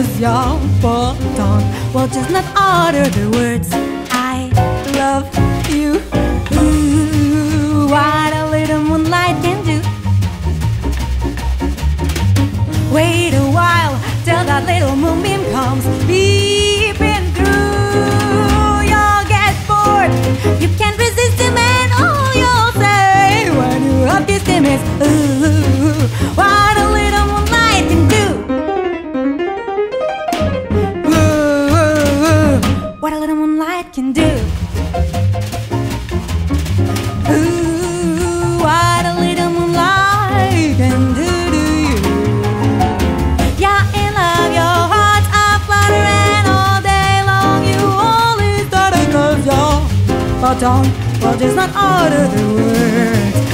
'cause you're bottom. Well, just not utter the words I love you. Ooh, what a little moonlight can do. Wait a while till that little moonbeam comes peeping through. You'll get bored, you can't resist him, and all you'll say when you have this him is ooh, what a little moonlight can do. Ooh, what a little moonlight can do. Ooh, what a little moonlight can do to you. You're in love, your heart's aflutter, and all day long you only started 'cause you're bottom. Well, just not utter the words